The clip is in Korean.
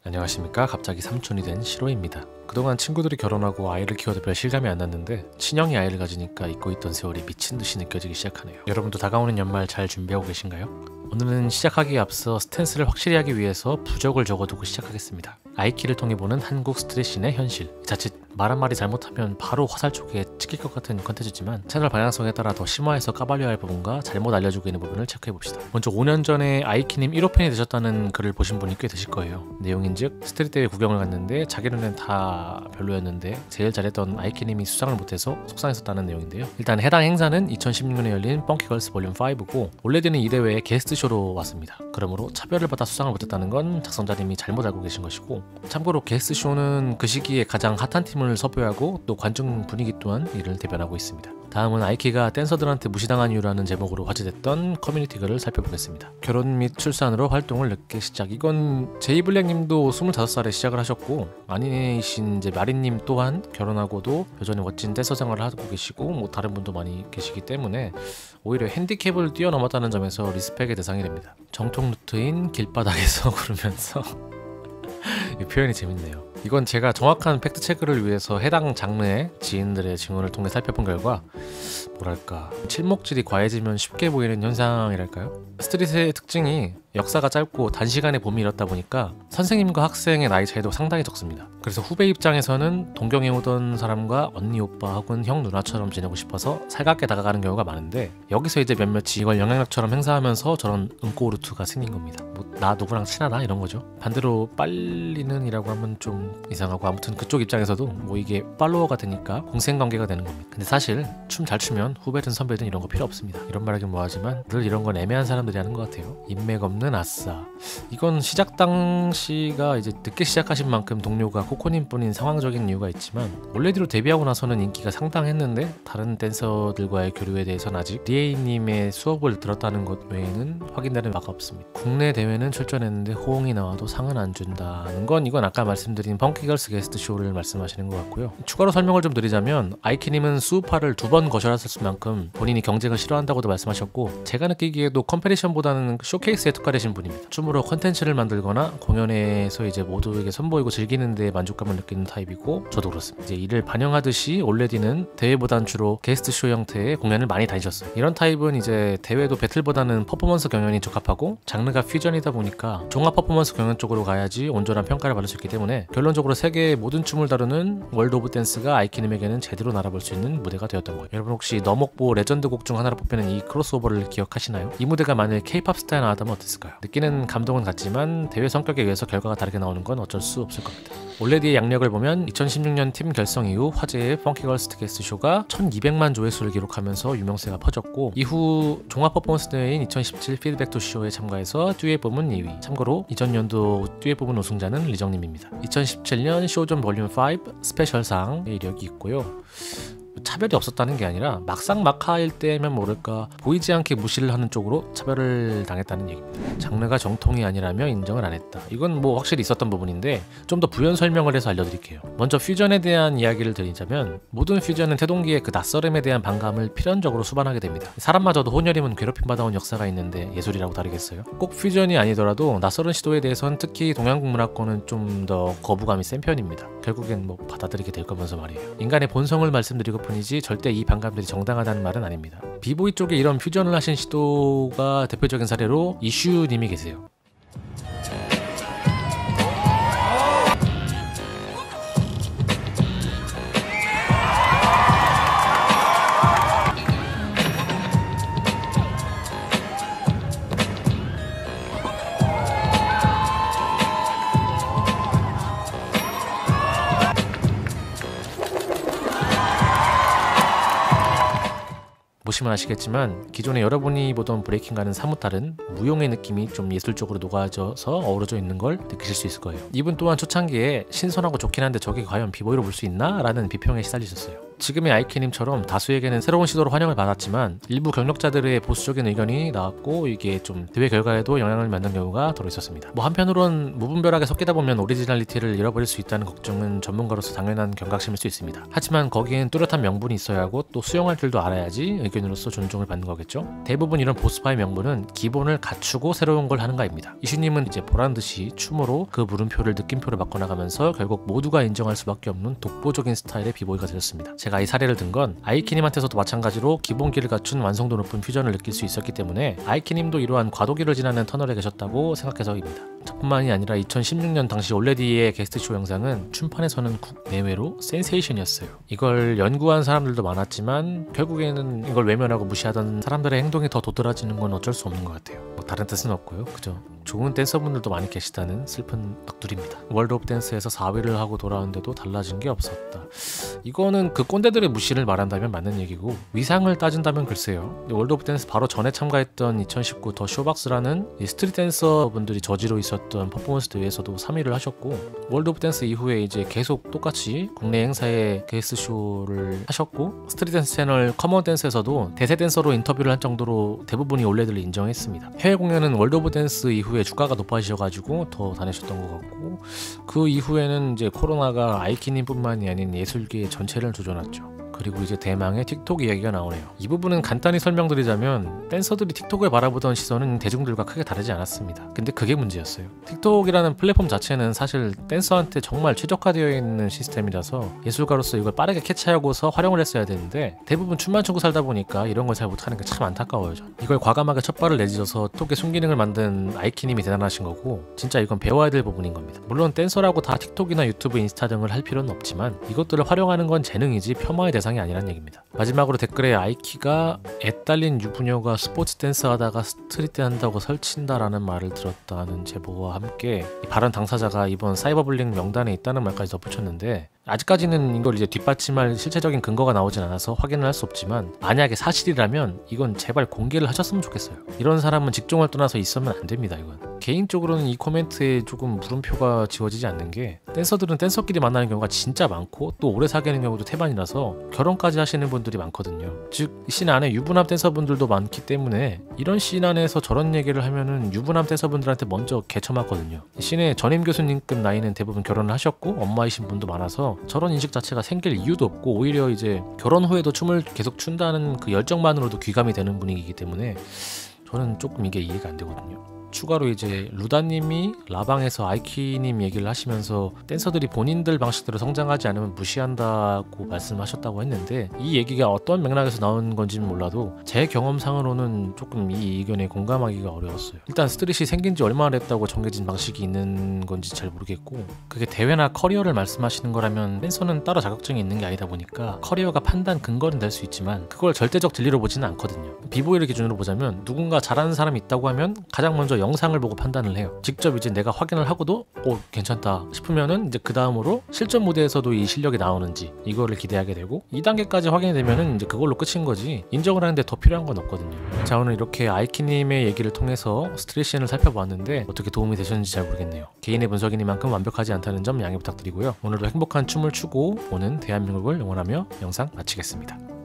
안녕하십니까. 갑자기 삼촌이 된 시로입니다. 그동안 친구들이 결혼하고 아이를 키워도 별 실감이 안 났는데 친형이 아이를 가지니까 잊고 있던 세월이 미친듯이 느껴지기 시작하네요. 여러분도 다가오는 연말 잘 준비하고 계신가요? 오늘은 시작하기에 앞서 스탠스를 확실히 하기 위해서 부적을 적어두고 시작하겠습니다. 아이키를 통해 보는 한국 스트릿씬의 현실. 자칫 말 한마디 잘못하면 바로 화살 쪽에 찍힐 것 같은 컨텐츠지만 채널 방향성에 따라 더 심화해서 까발려야 할 부분과 잘못 알려주고 있는 부분을 체크해봅시다. 먼저 5년 전에 아이키님 1호 팬이 되셨다는 글을 보신 분이 꽤 되실 거예요. 내용인즉 스트릿 대회 구경을 갔는데 자기 눈엔 다 별로였는데 제일 잘했던 아이키님이 수상을 못해서 속상했었다는 내용인데요. 일단 해당 행사는 2016년에 열린 펑키걸스 볼륨 5고 올레디는 이 대회에 게스트쇼로 왔습니다. 그러므로 차별을 받아 수상을 못했다는 건 작성자님이 잘못 알고 계신 것이고, 참고로 게스트쇼는 그 시기에 가장 핫한 팀을 섭외하고 또 관중 분위기 또한 이를 대변하고 있습니다. 다음은 아이키가 댄서들한테 무시당한 이유라는 제목으로 화제됐던 커뮤니티 글을 살펴보겠습니다. 결혼 및 출산으로 활동을 늦게 시작. 이건 제이블랙님도 25살에 시작을 하셨고 아니신 이제 마린님 또한 결혼하고도 여전히 멋진 댄서 생활을 하고 계시고 뭐 다른 분도 많이 계시기 때문에 오히려 핸디캡을 뛰어넘었다는 점에서 리스펙의 대상이 됩니다. 정통 루트인 길바닥에서 구르면서 이 표현이 재밌네요. 이건 제가 정확한 팩트 체크를 위해서 해당 장르의 지인들의 증언을 통해 살펴본 결과 뭐랄까 칠목질이 과해지면 쉽게 보이는 현상이랄까요? 스트릿의 특징이 역사가 짧고 단시간에 봄이 일었다 보니까 선생님과 학생의 나이 차이도 상당히 적습니다. 그래서 후배 입장에서는 동경해오던 사람과 언니 오빠 혹은 형 누나처럼 지내고 싶어서 살갑게 다가가는 경우가 많은데 여기서 이제 몇몇이 이걸 영향력처럼 행사하면서 저런 응꼬루트가 생긴 겁니다. 뭐 나 누구랑 친하다 이런 거죠. 반대로 빨리는 이라고 하면 좀 이상하고 아무튼 그쪽 입장에서도 뭐 이게 팔로워가 되니까 공생관계가 되는 겁니다. 근데 사실 춤 잘 추면 후배든 선배든 이런 거 필요 없습니다. 이런 말하긴 뭐하지만 늘 이런 건 애매한 사람들이 하는 것 같아요. 인맥 없는 아싸. 이건 시작 당시가 이제 늦게 시작하신 만큼 동료가 코코님뿐인 상황적인 이유가 있지만 올레디로 데뷔하고 나서는 인기가 상당했는데 다른 댄서들과의 교류에 대해서는 아직 리에이님의 수업을 들었다는 것 외에는 확인되는 바가 없습니다. 국내 대회는 출전했는데 호응이 나와도 상은 안 준다는 건 이건 아까 말씀드린 펑키걸스 게스트 쇼를 말씀하시는 것 같고요. 추가로 설명을 좀 드리자면 아이키님은 수우파를 2번 거절하셨을 만큼 본인이 경쟁을 싫어한다고도 말씀하셨고 제가 느끼기에도 컴페티션보다는 쇼케이스에 특화되신 분입니다. 춤으로 컨텐츠를 만들거나 공연에서 이제 모두에게 선보이고 즐기는 데 만족감을 느끼는 타입이고 저도 그렇습니다. 이제 이를 반영하듯이 올레디는 대회보단 주로 게스트 쇼 형태의 공연을 많이 다니셨어요. 이런 타입은 이제 대회도 배틀보다는 퍼포먼스 경연이 적합하고 장르가 퓨전이다 보니까 종합 퍼포먼스 경연 쪽으로 가야지 온전한 평가를 받을 수 있기 때문에 결론적으로 세계의 모든 춤을 다루는 월드 오브 댄스가 아이키님에게는 제대로 날아볼 수 있는 무대가 되었던 거예요. 여러분 혹시 너목보 레전드 곡 중 하나로 뽑히는 이 크로스오버를 기억하시나요? 이 무대가 만일 K-팝 스타에 나왔다면 어땠을까요? 느끼는 감동은 같지만 대회 성격에 의해서 결과가 다르게 나오는 건 어쩔 수 없을 겁니다. 올레디의 양력을 보면 2016년 팀 결성 이후 화제의 펑키걸스 게스트 쇼가 1200만 조회수를 기록하면서 유명세가 퍼졌고 이후 종합 퍼포먼스 대회인 2017 피드백 투 쇼에 참가해서 듀엣 부문 2위. 참고로 이전 연도 듀엣 부문 우승자는 리정님입니다. 2017년 쇼존 볼륨 5 스페셜상의 이력이 있고요. 차별이 없었다는 게 아니라 막상 막하일 때면 모를까 보이지 않게 무시를 하는 쪽으로 차별을 당했다는 얘기입니다. 장르가 정통이 아니라며 인정을 안 했다. 이건 뭐 확실히 있었던 부분인데 좀 더 부연 설명을 해서 알려드릴게요. 먼저 퓨전에 대한 이야기를 드리자면 모든 퓨전은 태동기의 그 낯설음에 대한 반감을 필연적으로 수반하게 됩니다. 사람마저도 혼혈임은 괴롭힘받아온 역사가 있는데 예술이라고 다르겠어요? 꼭 퓨전이 아니더라도 낯설은 시도에 대해서는 특히 동양국 문화권은 좀 더 거부감이 센 편입니다. 결국엔 뭐 받아들이게 될 거면서 말이에요. 인간의 본성을 말씀드리고 뿐이지 절대 이 반감들이 정당하다는 말은 아닙니다. 비보이 쪽에 이런 퓨전을 하신 시도가 대표적인 사례로 이슈님이 계세요. 보시면 아시겠지만 기존에 여러분이 보던 브레이킹과는 사뭇 다른 무용의 느낌이 좀 예술적으로 녹아져서 어우러져 있는 걸 느끼실 수 있을 거예요. 이분 또한 초창기에 신선하고 좋긴 한데 저게 과연 비보이로 볼 수 있나? 라는 비평에 시달리셨어요. 지금의 아이키님처럼 다수에게는 새로운 시도로 환영을 받았지만 일부 경력자들의 보수적인 의견이 나왔고 이게 좀 대회 결과에도 영향을 만든 경우가 더러 있었습니다. 한편으론 무분별하게 섞이다 보면 오리지널리티를 잃어버릴 수 있다는 걱정은 전문가로서 당연한 경각심일 수 있습니다. 하지만 거기엔 뚜렷한 명분이 있어야 하고 또 수용할 줄도 알아야지 의견으로서 존중을 받는 거겠죠. 대부분 이런 보수파의 명분은 기본을 갖추고 새로운 걸 하는가입니다. 이슈님은 이제 보란듯이 춤으로 그 물음표를 느낌표로 바꿔나가면서 결국 모두가 인정할 수밖에 없는 독보적인 스타일의 비보이가 되셨습니다. 제가 이 사례를 든 건 아이키님한테서도 마찬가지로 기본기를 갖춘 완성도 높은 퓨전을 느낄 수 있었기 때문에 아이키님도 이러한 과도기를 지나는 터널에 계셨다고 생각해서입니다. 저뿐만이 아니라 2016년 당시 올레디의 게스트쇼 영상은 춤판에서는 국내외로 센세이션이었어요. 이걸 연구한 사람들도 많았지만 결국에는 이걸 외면하고 무시하던 사람들의 행동이 더 도드라지는 건 어쩔 수 없는 것 같아요. 다른 뜻은 없고요. 그죠? 좋은 댄서분들도 많이 계시다는 슬픈 넋두리입니다. 월드 오브 댄스에서 4위를 하고 돌아왔는데도 달라진 게 없었다. 이거는 그 꼰대들의 무시를 말한다면 맞는 얘기고 위상을 따진다면 글쎄요. 월드 오브 댄스 바로 전에 참가했던 2019 더 쇼박스라는 스트릿 댄서분들이 저지로 있었던 퍼포먼스 대회에서도 3위를 하셨고 월드 오브 댄스 이후에 이제 계속 똑같이 국내 행사에 게스트쇼를 하셨고 스트릿 댄스 채널 커먼 댄스에서도 대세 댄서로 인터뷰를 할 정도로 대부분이 올레들을 인정했습니다. 해외 공연은 월드 오브 댄스 이후에 주가가 높아지셔가지고 더 다니셨던 것 같고 그 이후에는 이제 코로나가 아이키님뿐만이 아닌 예술계 전체를 조져놨죠. 그리고 이제 대망의 틱톡 이야기가 나오네요. 이 부분은 간단히 설명드리자면 댄서들이 틱톡을 바라보던 시선은 대중들과 크게 다르지 않았습니다. 근데 그게 문제였어요. 틱톡이라는 플랫폼 자체는 사실 댄서한테 정말 최적화되어 있는 시스템이라서 예술가로서 이걸 빠르게 캐치하고서 활용을 했어야 되는데 대부분 춤만 추고 살다 보니까 이런 걸 잘 못하는 게 참 안타까워요. 이걸 과감하게 첫 발을 내딛어서 톡의 순기능을 만든 아이키님이 대단하신 거고 진짜 이건 배워야 될 부분인 겁니다. 물론 댄서라고 다 틱톡이나 유튜브, 인스타 등을 할 필요는 없지만 이것들을 활용하는 건 재능이지 폄하의 대상이 아니란 얘기입니다. 마지막으로 댓글에 아이키가 애딸린 유부녀가 스포츠 댄스 하다가 스트릿 한다고 설친다라는 말을 들었다는 제보와 함께 이 발언 당사자가 이번 사이버블링 명단에 있다는 말까지 덧붙였는데 아직까지는 이걸 이제 뒷받침할 실체적인 근거가 나오진 않아서 확인을 할 수 없지만 만약에 사실이라면 이건 제발 공개를 하셨으면 좋겠어요. 이런 사람은 직종을 떠나서 있으면 안 됩니다. 이건 개인적으로는 이 코멘트에 조금 물음표가 지워지지 않는 게 댄서들은 댄서끼리 만나는 경우가 진짜 많고 또 오래 사귀는 경우도 태반이라서 결혼까지 하시는 분들이 많거든요. 즉 씬 안에 유부남 댄서분들도 많기 때문에 이런 씬 안에서 저런 얘기를 하면은 유부남 댄서분들한테 먼저 개처맞거든요. 씬의 전임 교수님급 나이는 대부분 결혼을 하셨고 엄마이신 분도 많아서 저런 인식 자체가 생길 이유도 없고 오히려 이제 결혼 후에도 춤을 계속 춘다는 그 열정만으로도 귀감이 되는 분위기이기 때문에 저는 조금 이게 이해가 안 되거든요. 추가로 이제 루다님이 라방에서 아이키님 얘기를 하시면서 댄서들이 본인들 방식대로 성장하지 않으면 무시한다고 말씀하셨다고 했는데 이 얘기가 어떤 맥락에서 나온 건지는 몰라도 제 경험상으로는 조금 이 의견에 공감하기가 어려웠어요. 일단 스트릿이 생긴 지 얼마나 됐다고 정해진 방식이 있는 건지 잘 모르겠고 그게 대회나 커리어를 말씀하시는 거라면 댄서는 따로 자격증이 있는 게 아니다 보니까 커리어가 판단 근거는 될 수 있지만 그걸 절대적 진리로 보지는 않거든요. 비보이를 기준으로 보자면 누군가 잘하는 사람이 있다고 하면 가장 먼저 영상을 보고 판단을 해요. 직접 이제 내가 확인을 하고도 괜찮다 싶으면은 이제 그 다음으로 실전 무대에서도 이 실력이 나오는지 이거를 기대하게 되고 2단계까지 확인이 되면은 이제 그걸로 끝인 거지 인정을 하는데 더 필요한 건 없거든요. 자, 오늘 이렇게 아이키님의 얘기를 통해서 스트릿씬을 살펴보았는데 어떻게 도움이 되셨는지 잘 모르겠네요. 개인의 분석이니만큼 완벽하지 않다는 점 양해 부탁드리고요. 오늘도 행복한 춤을 추고 오는 대한민국을 응원하며 영상 마치겠습니다.